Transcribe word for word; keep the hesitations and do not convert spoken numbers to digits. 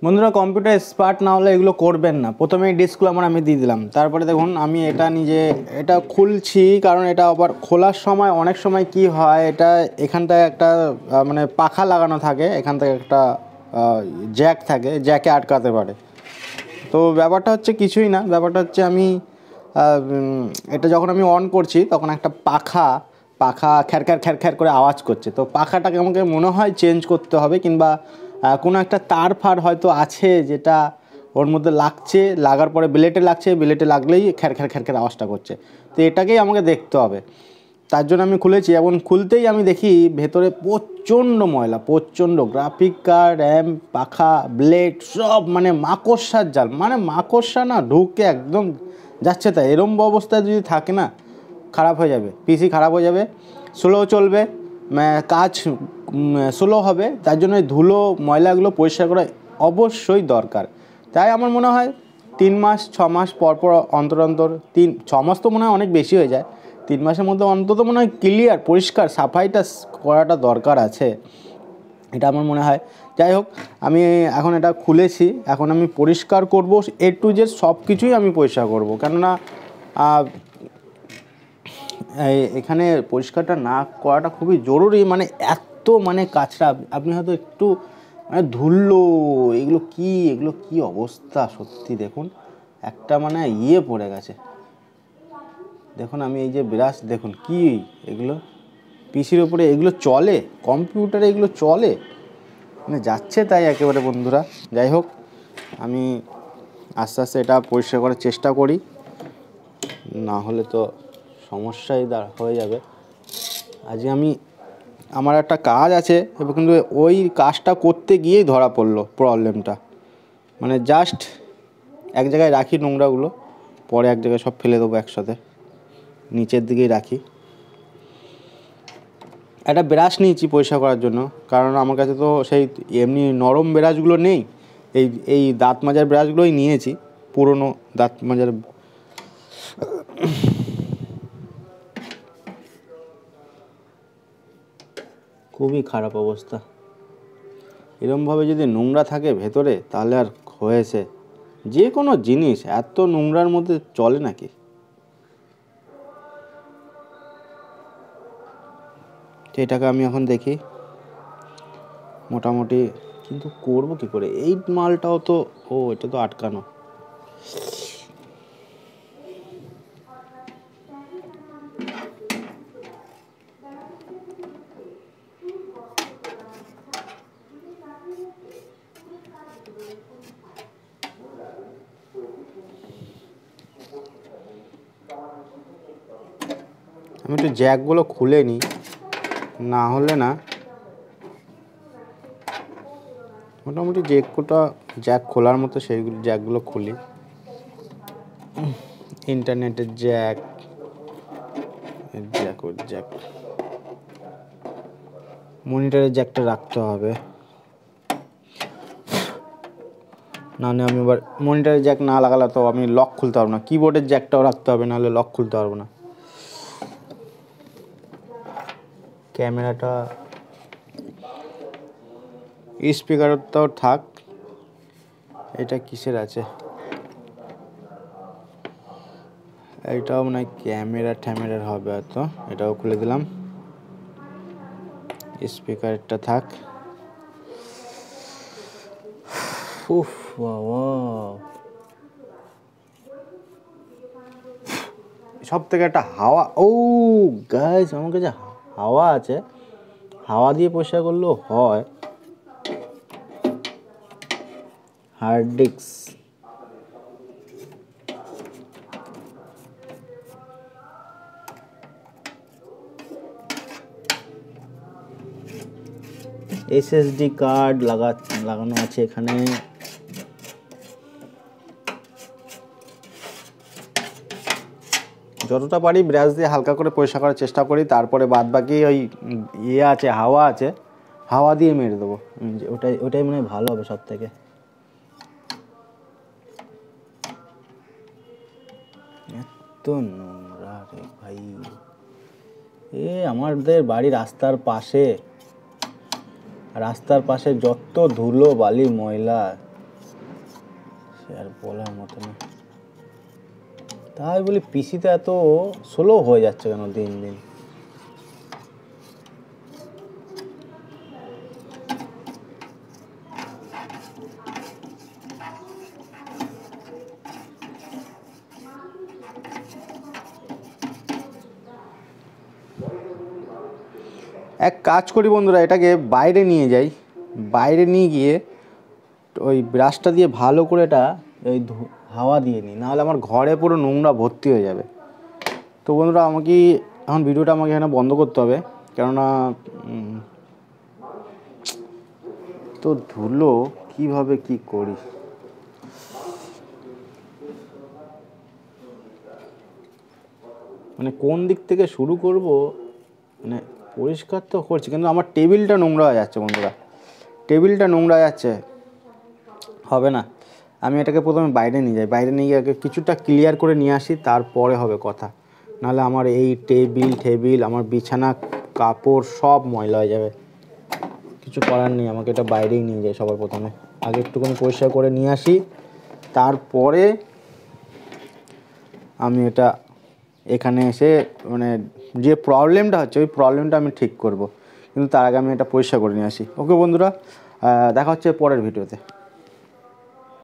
বন্ধুরা, computer expert না হলে এগুলো করবেন না। প্রথমেই ডিসক্লেমার আমি দিয়ে দিলাম। তারপরে দেখুন আমি এটা নিজে এটা খুলছি, কারণ এটা আবার খোলার সময় অনেক সময় কি হয়, এটা এখানটায় একটা মানে পাখা লাগানো থাকে, এখান থেকে একটা জ্যাক থাকে, জ্যাকে আটকাতে পারে। তো ব্যাপারটা হচ্ছে কিছুই না, ব্যাপারটা হচ্ছে আমি এটা যখন আমি অন করছি তখন একটা পাখা পাখা খ্যার খ্যার খ্যার খ্যার করে আওয়াজ করছে। তো পাখাটাকে আমাকে মনে হয় চেঞ্জ করতে হবে, কিংবা কোনো একটা তার ফার হয়তো আছে যেটা ওর মধ্যে লাগছে, লাগার পরে ব্লেটে লাগছে, ব্লেটে লাগলেই খ্যার খ্যার খ্যার খ্যার আওয়াজটা করছে। তো এটাকেই আমাকে দেখতে হবে। তার জন্য আমি খুলেছি, এবং খুলতেই আমি দেখি ভেতরে প্রচণ্ড ময়লা, প্রচণ্ড গ্রাফিক কার্ড, র্যাম, পাখা, ব্লেড সব মানে মাকড়সার জাল, মানে মাকড়সা না ঢুকে একদম যাচ্ছে। তাই এরম অবস্থায় যদি থাকে না, খারাপ হয়ে যাবে, পিসি খারাপ হয়ে যাবে, স্লো চলবে, কাজ স্লো হবে। তার জন্য ধুলো ময়লাগুলো পরিষ্কার করা অবশ্যই দরকার। তাই আমার মনে হয় তিন মাস ছ মাস পর পর অন্তর অন্তর, তিন ছ মাস তো মনে হয় অনেক বেশি হয়ে যায়, তিন মাসের মধ্যে অন্তত মনে হয় ক্লিয়ার পরিষ্কার সাফাইটা করাটা দরকার আছে, এটা আমার মনে হয়। যাই হোক, আমি এখন এটা খুলেছি, এখন আমি পরিষ্কার করব, এ টু জেড সব কিছুই আমি পরিষ্কার করব। কেননা এখানে পরিষ্কারটা না করাটা খুবই জরুরি। মানে এত মানে কাঁচরা, আপনি হয়তো একটু মানে ধুলো, এগুলো কি এগুলো কি অবস্থা সত্যি। দেখুন একটা মানে ইয়ে পড়ে গেছে, দেখুন আমি এই যে ব্রাশ, দেখুন কি এগুলো পিসির ওপরে এগুলো চলে, কম্পিউটারে এগুলো চলে, মানে যাচ্ছে তাই একেবারে। বন্ধুরা যাই হোক, আমি আস্তে আস্তে এটা পরিষ্কার করার চেষ্টা করি, না হলে তো সমস্যাই দা হয়ে যাবে। আজকে আমি আমার একটা কাজ আছে, এবং কিন্তু ওই কাজটা করতে গিয়েই ধরা পড়লো প্রবলেমটা। মানে জাস্ট এক জায়গায় রাখি নোংরাগুলো, পরে এক জায়গায় সব ফেলে দেবো একসাথে, নিচের দিকেই রাখি। একটা ব্রাশ নিয়েছি পরিষ্কার করার জন্য, কারণ আমার কাছে তো সেই এমনি নরম ব্রাশগুলো নেই, এই এই দাঁত মাজার ব্রাশগুলোই নিয়েছি, পুরনো দাঁত মাজার। খুবই খারাপ অবস্থা। এরমভাবে যদি নোংরা থাকে ভেতরে, তাহলে আর হয়েছে। যে কোনো জিনিস এত নোংরার মধ্যে চলে নাকি? এটাকে আমি এখন দেখি মোটামুটি, কিন্তু করবো কি করে? এই মালটাও তো, ও এটা তো আটকানো। আমি একটু জ্যাকগুলো খুলে নিই, না হলে না। মোটামুটি যে কোটা জ্যাক খোলার মতো সেইগুলো জ্যাকগুলো খুলি। ইন্টারনেটের জ্যাক, জ্যাক ও জ্যাক, মনিটরের জ্যাকটা রাখতে হবে, নাহলে আমি এবার মনিটরের জ্যাক না লাগালে তো আমি লক খুলতে পারবো না। কিবোর্ডের জ্যাকটাও রাখতে হবে, নাহলে লক খুলতে পারবো না। ক্যামেরাটা, স্পিকারটাও থাক। এটা কিসের আছে? এটাও মনে হয় ক্যামেরা ট্যামেরার হবে হয়তো, এটাও খুলে দিলাম। স্পিকারটা থাক। উফ বাবা, সব থেকে একটা হাওয়া, ও গাইস আমার কাছে হাওয়া আছে, হাওয়া দিয়ে পরিষ্কার করলেও হয়। হার্ড ডিস্ক, এসএসডি কার্ড লাগা লাগানো আছে এখানে। যতটা পারি ব্রাশ দিয়ে হালকা করে পরিষ্কার করার চেষ্টা করি, তারপরে বাদ বাকি ওই ইয়ে আছে, হাওয়া আছে, হাওয়া দিয়ে মেরে দেবো। ওটাই ওটাই মনে হয় ভালো হবে সব থেকে। এত নোংরা রে ভাই, এ আমাদের বাড়ি রাস্তার পাশে, রাস্তার পাশে যত ধুলো বালি ময়লা, আর বলার মতো না। তাই বলি পিসিতে এত স্লো হয়ে যাচ্ছে কেন দিন দিন। এক কাজ করি বন্ধুরা, এটাকে বাইরে নিয়ে যাই, বাইরে নিয়ে গিয়ে ওই ব্রাশটা দিয়ে ভালো করে এটা ওই হাওয়া দিয়ে নিই, নাহলে আমার ঘরে পুরো নোংরা ভর্তি হয়ে যাবে। তো বন্ধুরা আমাকে এখন ভিডিওটা আমাকে এখানে বন্ধ করতে হবে, কেননা তো ধুলো কিভাবে কি করি। মানে কোন দিক থেকে শুরু করব, মানে পরিষ্কার তো করছি কিন্তু আমার টেবিলটা নোংরা হয়ে যাচ্ছে বন্ধুরা, টেবিলটা নোংরা হয়ে যাচ্ছে, হবে না। আমি এটাকে প্রথমে বাইরে নিয়ে যাই, বাইরে নিয়ে গিয়ে আগে কিছুটা ক্লিয়ার করে নিয়ে আসি, তারপরে হবে কথা। নাহলে আমার এই টেবিল টেবিল আমার বিছানা কাপড় সব ময়লা হয়ে যাবে। কিছু করার নেই, আমাকে এটা বাইরেই নিয়ে যাই সবার প্রথমে। আগে একটুখানি পরিষ্কার করে নিয়ে আসি, তারপরে আমি এটা এখানে এসে মানে যে প্রবলেমটা হচ্ছে ওই প্রবলেমটা আমি ঠিক করব, কিন্তু তার আগে আমি এটা পরিষ্কার করে নিয়ে আসি। ওকে বন্ধুরা, দেখা হচ্ছে পরের ভিডিওতে।